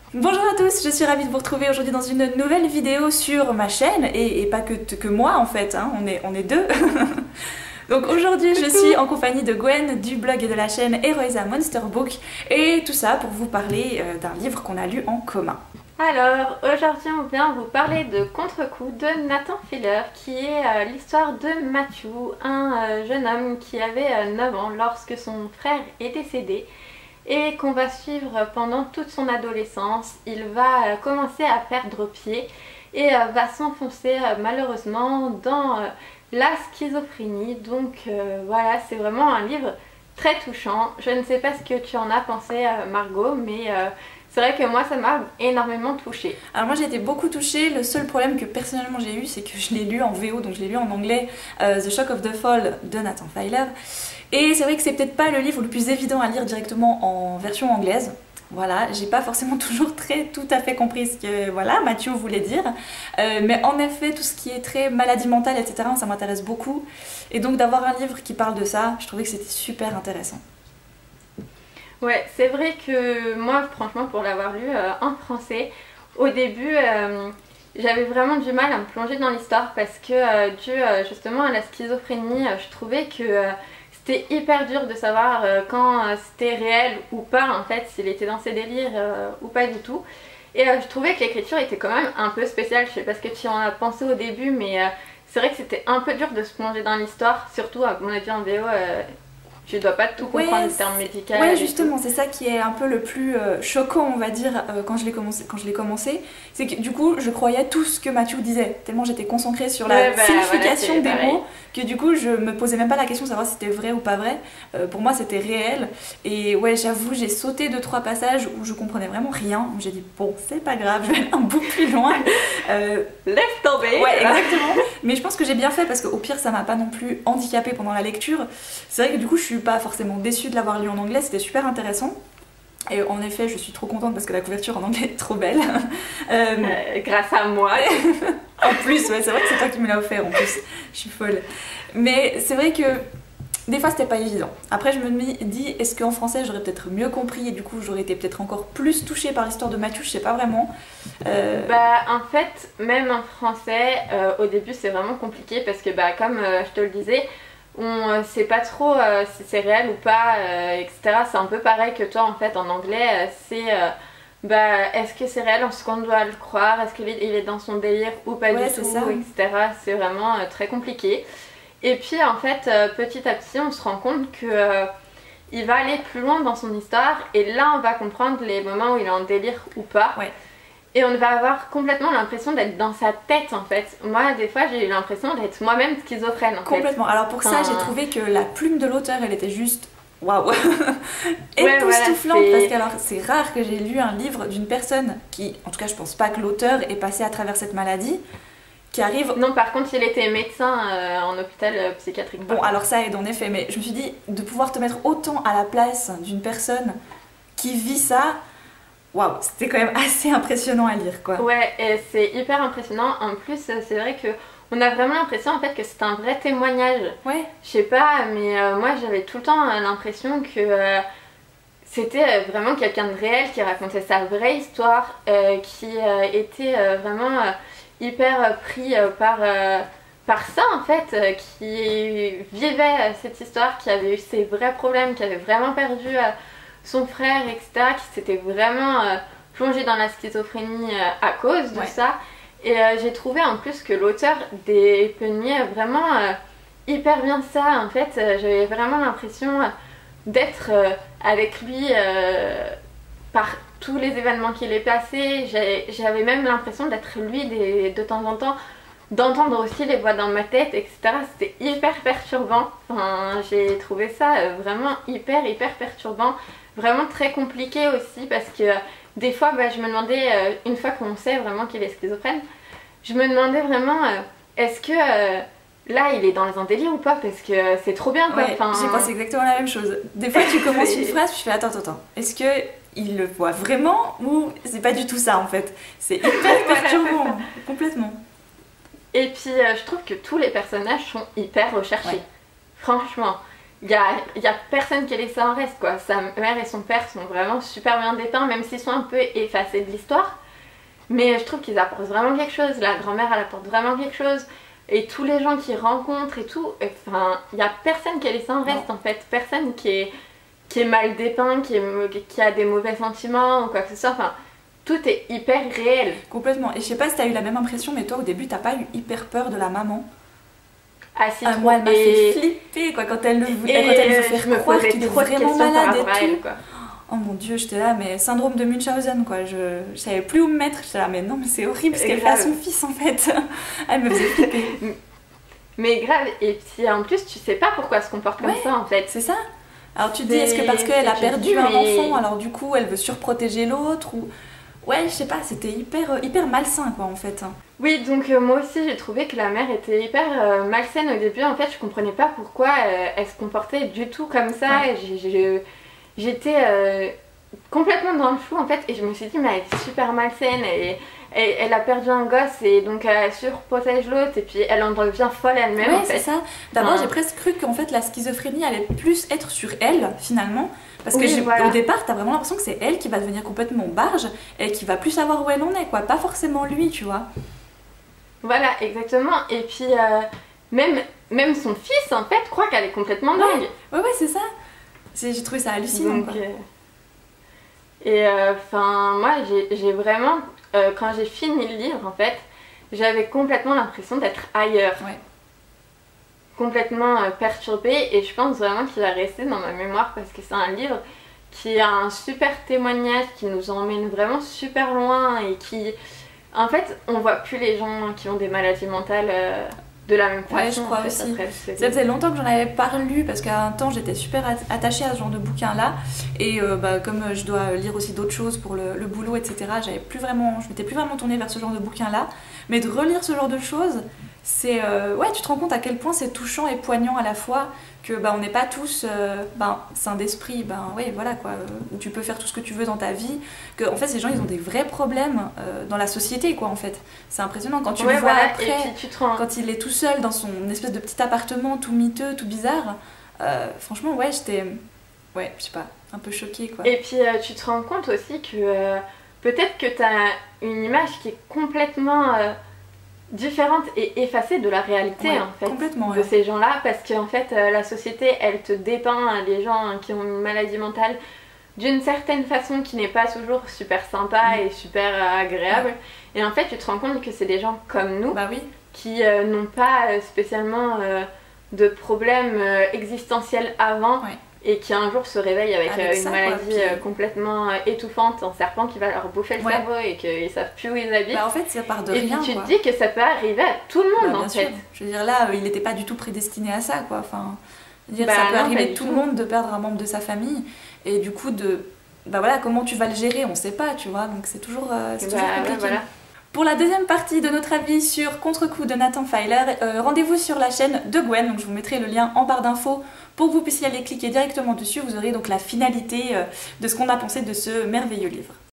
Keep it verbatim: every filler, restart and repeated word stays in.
Bonjour à tous, je suis ravie de vous retrouver aujourd'hui dans une nouvelle vidéo sur ma chaîne, et, et pas que, que moi en fait, hein, on, est, on est deux. Donc aujourd'hui je suis en compagnie de Gwen du blog et de la chaîne Heroiza Monster Book, et tout ça pour vous parler euh, d'un livre qu'on a lu en commun. Alors aujourd'hui on vient vous parler de Contre-coup de Nathan Fielder, qui est euh, l'histoire de Matthew, un euh, jeune homme qui avait euh, neuf ans lorsque son frère est décédé et qu'on va suivre pendant toute son adolescence. Il va euh, commencer à perdre pied et euh, va s'enfoncer euh, malheureusement dans euh, la schizophrénie. Donc euh, voilà, c'est vraiment un livre très touchant. Je ne sais pas ce que tu en as pensé, euh, Margot, mais euh, c'est vrai que moi ça m'a énormément touchée. Alors moi j'ai été beaucoup touchée, le seul problème que personnellement j'ai eu c'est que je l'ai lu en V O, donc je l'ai lu en anglais, euh, The Shock of the Fall de Nathan Fielder. Et c'est vrai que c'est peut-être pas le livre le plus évident à lire directement en version anglaise. Voilà, j'ai pas forcément toujours très tout à fait compris ce que voilà, Matthew voulait dire. Euh, mais en effet, tout ce qui est très maladie mentale, et cetera, ça m'intéresse beaucoup. Et donc d'avoir un livre qui parle de ça, je trouvais que c'était super intéressant. Ouais, c'est vrai que moi, franchement, pour l'avoir lu euh, en français, au début, euh, j'avais vraiment du mal à me plonger dans l'histoire parce que, euh, dû euh, justement à la schizophrénie, euh, je trouvais que euh, c'était hyper dur de savoir euh, quand euh, c'était réel ou pas, en fait, s'il était dans ses délires euh, ou pas du tout. Et euh, je trouvais que l'écriture était quand même un peu spéciale. Je sais pas ce que tu en as pensé au début, mais euh, c'est vrai que c'était un peu dur de se plonger dans l'histoire, surtout à mon avis en V O. Euh, Tu dois pas tout comprendre, Ouais, les termes médicaux. ouais, justement, c'est ça qui est un peu le plus euh, choquant, on va dire, euh, quand je l'ai commencé, quand je l'ai commencé, c'est que du coup, je croyais tout ce que Matthew disait, tellement j'étais concentrée sur la ouais, bah, signification voilà, des mots, que du coup, je me posais même pas la question de savoir si c'était vrai ou pas vrai. Euh, pour moi, c'était réel. Et ouais, j'avoue, j'ai sauté deux trois passages où je comprenais vraiment rien. J'ai dit bon, c'est pas grave, je vais aller un bout plus loin. Euh, Laisse tomber. Ouais, exactement. Mais je pense que j'ai bien fait parce qu'au pire, ça m'a pas non plus handicapée pendant la lecture. C'est vrai que du coup, je suis pas forcément déçue de l'avoir lu en anglais, c'était super intéressant. Et en effet, je suis trop contente parce que la couverture en anglais est trop belle. Euh, euh, grâce à moi. En plus, ouais, c'est vrai que c'est toi qui me l'as offert en plus. Je suis folle. Mais c'est vrai que des fois, c'était pas évident. Après, je me dis, est-ce qu'en français, j'aurais peut-être mieux compris et du coup, j'aurais été peut-être encore plus touchée par l'histoire de Matthew, je sais pas vraiment. Euh... Bah, en fait, même en français, euh, au début, c'est vraiment compliqué parce que, bah, comme euh, je te le disais, on euh, sait pas trop euh, si c'est réel ou pas, euh, et cetera. C'est un peu pareil que toi, en fait, en anglais, euh, c'est euh, bah, est-ce que c'est réel, est-ce qu'on doit le croire, est-ce qu'il est, il est dans son délire ou pas ouais, du tout, ça. et cetera. C'est vraiment euh, très compliqué. Et puis, en fait, euh, petit à petit, on se rend compte que euh, il va aller plus loin dans son histoire, et là, on va comprendre les moments où il est en délire ou pas. Ouais. Et on va avoir complètement l'impression d'être dans sa tête en fait. Moi des fois j'ai eu l'impression d'être moi-même schizophrène en fait. Complètement. Alors pour enfin... ça j'ai trouvé que la plume de l'auteur elle était juste waouh époustouflante, ouais, voilà, parce que alors c'est rare que j'ai lu un livre d'une personne qui, en tout cas je pense pas que l'auteur est passé à travers cette maladie, qui arrive... Non, par contre il était médecin euh, en hôpital euh, psychiatrique. Bon alors ça aide en effet, mais je me suis dit de pouvoir te mettre autant à la place d'une personne qui vit ça. Waouh, c'était quand même assez impressionnant à lire quoi. Ouais, et c'est hyper impressionnant. En plus, c'est vrai que on a vraiment l'impression en fait que c'est un vrai témoignage. Ouais. Je sais pas, mais euh, moi j'avais tout le temps euh, l'impression que euh, c'était euh, vraiment quelqu'un de réel qui racontait sa vraie histoire, euh, qui euh, était euh, vraiment euh, hyper euh, pris euh, par, euh, par ça en fait, euh, qui vivait euh, cette histoire, qui avait eu ses vrais problèmes, qui avait vraiment perdu... Euh, son frère, et cetera, qui s'était vraiment euh, plongé dans la schizophrénie euh, à cause de ouais. ça. Et euh, j'ai trouvé en plus que l'auteur dépeignait vraiment euh, hyper bien ça. En fait, euh, j'avais vraiment l'impression euh, d'être euh, avec lui euh, par tous les événements qu'il est passé. J'avais même l'impression d'être lui des, de temps en temps, d'entendre aussi les voix dans ma tête, et cetera. C'était hyper perturbant. Enfin, j'ai trouvé ça euh, vraiment hyper, hyper perturbant. Vraiment très compliqué aussi parce que euh, des fois bah, je me demandais, euh, une fois qu'on sait vraiment qu'il est schizophrène, je me demandais vraiment euh, est-ce que euh, là il est dans un délire ou pas, parce que euh, c'est trop bien quoi. Ouais, enfin... J'ai pensé exactement la même chose. Des fois tu commences une phrase puis je fais attends attends attends, est-ce que il le voit vraiment ou c'est pas du tout ça en fait. C'est hyper perturbant, complètement. Et puis euh, je trouve que tous les personnages sont hyper recherchés. Ouais. Franchement. il y a, y a personne qui est laissé en reste, quoi. Sa mère et son père sont vraiment super bien dépeints, même s'ils sont un peu effacés de l'histoire. Mais je trouve qu'ils apportent vraiment quelque chose. La grand-mère, elle apporte vraiment quelque chose. Et tous les gens qu'ils rencontrent et tout, enfin, il y a personne qui est laissé en reste, en fait. Personne qui est, qui est mal dépeint, qui, est, qui a des mauvais sentiments ou quoi que ce soit. Enfin, tout est hyper réel. Complètement. Et je sais pas si t'as eu la même impression, mais toi, au début, t'as pas eu hyper peur de la maman? Ah si, ah, moi, elle m'a et... fait flipper, quoi, quand elle, le, et quand elle veut faire je me croire posais qu'il est trop de vraiment questions par malade et rapport à tout. elle, quoi. Oh mon dieu, j'étais là, mais syndrome de Munchausen, quoi. Je, je savais plus où me mettre. J'étais là, mais non, mais c'est horrible ce qu'elle fait à son fils, en fait. Elle me faisait flipper. Mais grave, et puis en plus, tu sais pas pourquoi elle se comporte comme ouais, ça, en fait. C'est ça. Alors tu te dis, est-ce que parce qu'elle a perdu dis, un mais... enfant, alors du coup, elle veut surprotéger l'autre ou... Ouais, je sais pas, c'était hyper, hyper malsain, quoi, en fait. Oui, donc euh, moi aussi, j'ai trouvé que la mère était hyper euh, malsaine au début. En fait, je comprenais pas pourquoi euh, elle se comportait du tout comme ça. Ouais. J'étais euh, complètement dans le flou, en fait, et je me suis dit, mais elle est super malsaine, et elle, elle a perdu un gosse, et donc elle surprotège l'autre, et puis elle en devient folle elle-même, ouais, en fait. c'est ça. D'abord, enfin... j'ai presque cru qu'en fait, la schizophrénie allait plus être sur elle, finalement. Parce que oui, voilà. Au départ, t'as vraiment l'impression que c'est elle qui va devenir complètement barge et qui va plus savoir où elle en est, quoi. Pas forcément lui, tu vois. Voilà, exactement. Et puis, euh, même, même son fils, en fait, croit qu'elle est complètement dingue. Ouais, ouais, ouais c'est ça. J'ai trouvé ça hallucinant, donc, quoi. Euh... Et enfin, euh, moi, j'ai vraiment, euh, quand j'ai fini le livre, en fait, j'avais complètement l'impression d'être ailleurs. Ouais. Complètement euh, perturbée, et je pense vraiment qu'il va rester dans ma mémoire parce que c'est un livre qui a un super témoignage, qui nous emmène vraiment super loin et qui, en fait, on voit plus les gens qui ont des maladies mentales euh, de la même façon. Ouais, je crois en fait, aussi. Après, ça faisait longtemps que j'en avais pas lu parce qu'à un temps j'étais super attachée à ce genre de bouquin-là et euh, bah, comme je dois lire aussi d'autres choses pour le, le boulot, et cetera. J'avais plus vraiment, je m'étais plus vraiment tournée vers ce genre de bouquin-là, mais de relire ce genre de choses. C'est euh, ouais, tu te rends compte à quel point c'est touchant et poignant à la fois, que bah on n'est pas tous euh, ben sains d'esprit, ben ouais voilà quoi, euh, où tu peux faire tout ce que tu veux dans ta vie, que en fait ces gens ils ont des vrais problèmes euh, dans la société quoi en fait. C'est impressionnant quand tu ouais, le vois voilà, après, tu te rends... quand il est tout seul dans son espèce de petit appartement tout miteux, tout bizarre. Euh, franchement ouais j'étais ouais je sais pas un peu choquée quoi. Et puis euh, tu te rends compte aussi que euh, peut-être que t'as une image qui est complètement euh, différente et effacée de la réalité ouais, en fait complètement, de ouais. ces gens-là, parce qu'en fait euh, la société elle te dépeint les gens qui ont une maladie mentale d'une certaine façon qui n'est pas toujours super sympa mmh. et super euh, agréable ouais. Et en fait tu te rends compte que c'est des gens comme nous bah oui. qui euh, n'ont pas euh, spécialement euh, de problèmes euh, existentiels avant ouais. Et qui un jour se réveillent avec, avec euh, une ça, maladie quoi, puis... complètement euh, étouffante, un serpent qui va leur bouffer le ouais. cerveau et qu'ils savent plus où ils habitent. Bah en fait ça part de et rien. Et puis tu quoi. te dis que ça peut arriver à tout le monde bah, bien en sûr. fait. Je veux dire là, il n'était pas du tout prédestiné à ça quoi. Enfin, dire, bah, ça peut non, arriver tout, tout le monde de perdre un membre de sa famille et du coup de, bah voilà comment tu vas le gérer, on sait pas tu vois, donc c'est toujours, euh, c'est bah, toujours compliqué. Ouais, voilà. Pour la deuxième partie de notre avis sur Contre-coup de Nathan Filer, euh, rendez-vous sur la chaîne de Gwen, donc je vous mettrai le lien en barre d'infos pour que vous puissiez aller cliquer directement dessus, vous aurez donc la finalité euh, de ce qu'on a pensé de ce merveilleux livre.